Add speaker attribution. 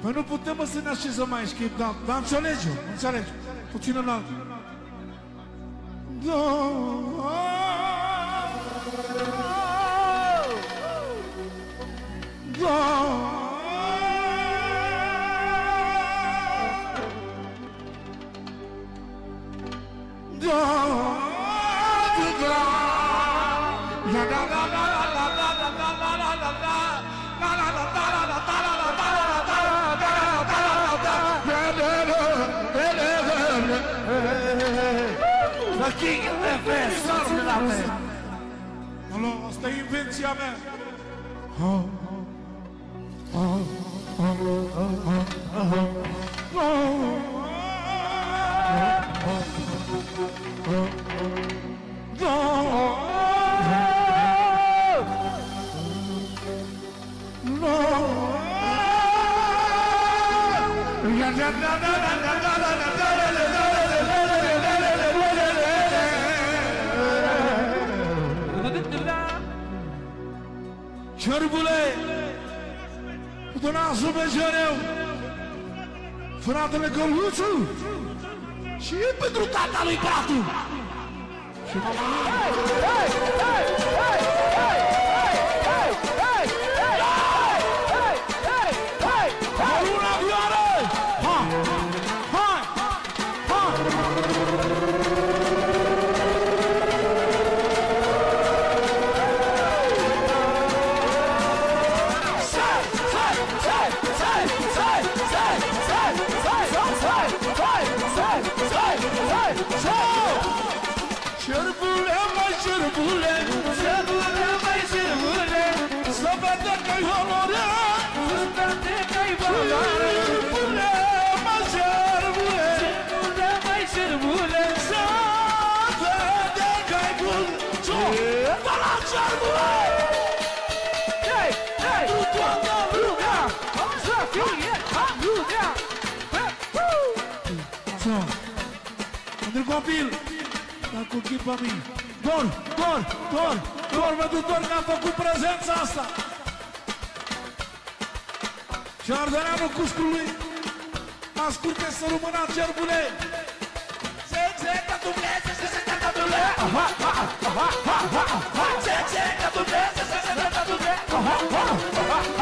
Speaker 1: Păi nu putem să ne așezăm aici, dar înțelegi eu, înțelegi. Puțin înalt.
Speaker 2: The king of the best,
Speaker 1: Alo, asta e invenția mea. Cărbule, cu nasul pe Jereu, fratele Căluțu și e pentru tata lui Pratu. Și mama Luna Vioară! Hai! Hai! Cărbule, mai cărbule, cărbule, mai cărbule, să vede că-i valoare, să vede că-i valoare. Cărbule, mai cărbule, cărbule, mai cărbule, să vede că-i bun. Da la cărbule! Hei, hei, tu toată lumea, să fie lumea! Ce? Pentru copil! Dar cu chipa mie. Dor, pentru Dor că am făcut prezența asta. Și Ardeneanul Cuscului, asculte să rămână Cerbule. Se că Dumnezeu, se că Dumnezeu. Se că Dumnezeu, se că Dumnezeu.